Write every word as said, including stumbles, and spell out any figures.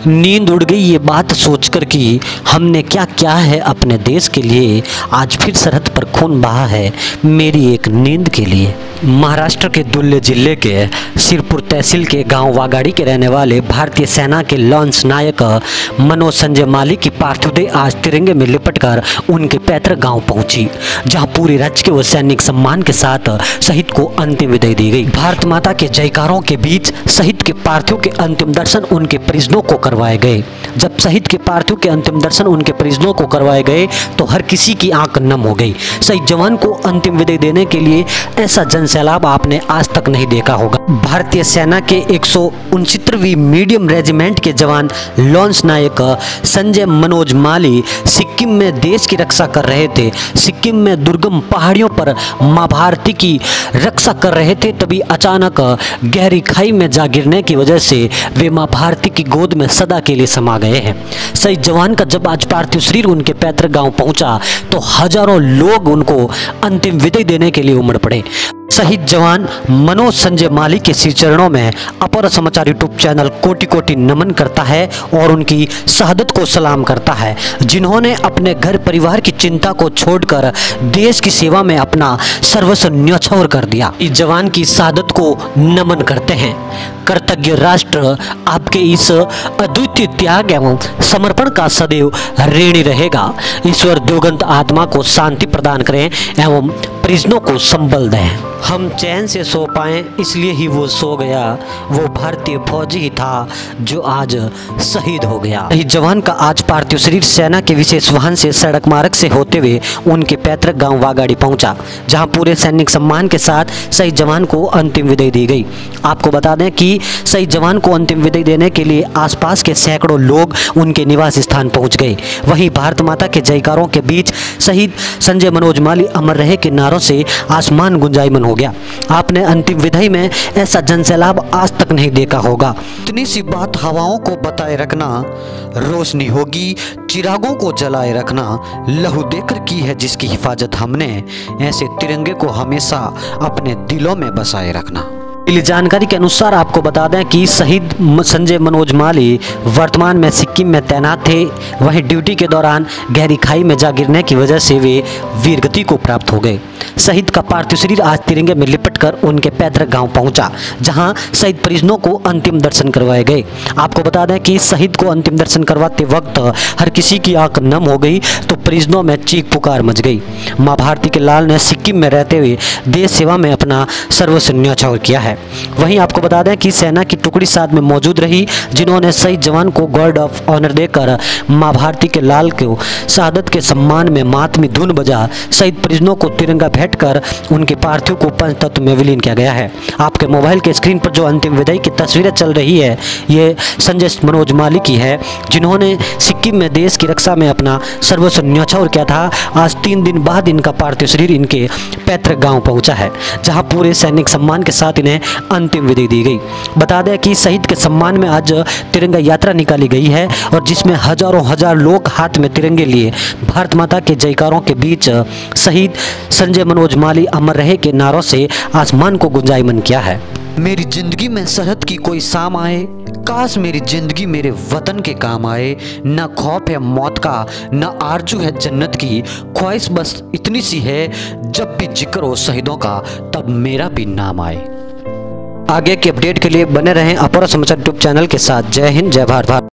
नींद उड़ गई ये बात सोचकर कि हमने क्या क्या है अपने देश के लिए। आज फिर सरहद पर खून बहा है मेरी एक नींद के लिए। महाराष्ट्र के धुले जिले के सिरपुर तहसील के गांव वागाड़ी के रहने वाले भारतीय सेना के लॉन्स नायक मनोज संजय माली की पार्थिव देह आज तिरंगे में लिपटकर उनके पैतृक गांव पहुंची, जहां पूरे राज्य के व सैनिक सम्मान के साथ शहीद को अंतिम विदाई दी गई। भारत माता के जयकारों के बीच शहीद के पार्थिव के अंतिम दर्शन उनके परिजनों को करवाए गए। जब शहीद के पार्थिव के अंतिम दर्शन उनके परिजनों को करवाए गए तो हर किसी की आंख नम हो गई। शहीद जवान को अंतिम विदाई देने के लिए ऐसा जन सैलाब आपने आज तक नहीं देखा होगा। भारतीय सेना के एक सौ उनसठवीं मीडियम रेजिमेंट के जवान लॉन्स नायक संजय मनोज माली सिक्किम में देश की रक्षा कर रहे थे। सिक्किम में दुर्गम पहाड़ियों पर मां भारती की रक्षा कर रहे थे, तभी अचानक गहरी खाई में जा गिरने की वजह से वे मां भारती की गोद में सदा के लिए समा गए हैं। शहीद जवान का जब आज पार्थिव शरीर उनके पैतृक गांव पहुंचा तो हजारों लोग उनको अंतिम विदाई देने के लिए उमड़ पड़े। शहीद जवान मनोज संजय माली के श्री चरणों में अपर समाचार यूट्यूब चैनल कोटि कोटि नमन करता है और उनकी शहादत को सलाम करता है, जिन्होंने अपने घर परिवार की चिंता को छोड़कर देश की सेवा में अपना सर्वस्व न्यौछावर कर दिया। इस जवान की शहादत को नमन करते हैं। कृतज्ञ राष्ट्र आपके इस अद्वितीय त्याग एवं समर्पण का सदैव ऋणी रहेगा। ईश्वर दिवंगत आत्मा को शांति प्रदान करें एवं परिजनों को संबल दें। हम चैन से सो पाएं इसलिए ही वो सो गया, वो भारतीय फौजी ही था जो आज शहीद हो गया। शहीद जवान का आज पार्थिव शरीर सेना के विशेष वाहन से सड़क मार्ग से होते हुए उनके पैतृक गांव वागाड़ी पहुंचा, जहां पूरे सैनिक सम्मान के साथ शहीद जवान को अंतिम विदाई दी गई। आपको बता दें कि शहीद जवान को अंतिम विदाई देने के लिए आसपास के सैकड़ों लोग उनके निवास स्थान पहुंच गए। वहीं भारत माता के जयकारों के बीच शहीद संजय मनोज माली अमर रहे के नारों से आसमान गुंजायमान हो गया। आपने अंतिम विदाई में ऐसा जनसैलाब आज तक नहीं देखा होगा। इतनी सी बात हवाओं को बताए रखना, रोशनी होगी चिरागों को जलाए रखना। लहू देकर की है जिसकी हिफाजत हमने, ऐसे तिरंगे को हमेशा अपने दिलों में बसाए रखना। मिली जानकारी के अनुसार आपको बता दें कि शहीद संजय मनोज माली वर्तमान में सिक्किम में तैनात थे। वहीं ड्यूटी के दौरान गहरी खाई में जा गिरने की वजह से वे वीरगति को प्राप्त हो गए। शहीद का पार्थिव शरीर आज तिरंगे में लिपटकर उनके पैतृक गांव पहुंचा, जहां शहीद परिजनों को अंतिम दर्शन करवाए गए। आपको बता दें कि शहीद को अंतिम दर्शन करवाते वक्त हर किसी की आंख नम हो गई तो परिजनों में चीख पुकार मच गई। मां भारती के लाल ने सिक्किम में रहते हुए देश सेवा में अपना सर्वस्व न्यौछावर किया है। वहीं आपको बता दें कि सेना की टुकड़ी साथ में मौजूद रही, जिन्होंने शहीद जवान को गार्ड ऑफ ऑनर देकर मां भारती के लाल को शहादत के सम्मान में मातमी धुन बजा शहीद परिजनों को तिरंगा भेंट कर उनके पार्थिव को पंचतत्व में विलीन किया गया है। आपके मोबाइल के स्क्रीन पर जो अंतिम विदाई की तस्वीरें चल रही है ये संजय मनोज माली की है, जिन्होंने सिक्किम में देश की रक्षा में अपना सर्वस्व न्यौछावर किया था। आज तीन दिन बाद इनका पार्थिव शरीर इनके पैतृक गांव पहुंचा है, जहां पूरे सैनिक सम्मान के साथ इन्हें अंतिम विदाई दी गई। बता दें कि शहीद के सम्मान में आज तिरंगा यात्रा निकाली गई है और जिसमें हजारों हजार लोग हाथ में तिरंगे लिए भारत माता के जयकारों के बीच शहीद संजय मनोज माली अमर रहे के नारों से आसमान को गुंजायमान किया है। मेरी जिंदगी में सरहद की कोई शाम आए, काश मेरी जिंदगी मेरे वतन के काम आए। न खौफ है मौत का, न आरजू है जन्नत की, ख्वाहिश बस इतनी सी है जब भी जिक्र हो शहीदों का तब मेरा भी नाम आए। आगे के अपडेट के लिए बने रहें अपर समाचार यूट्यूब चैनल के साथ। जय हिंद, जय भारत।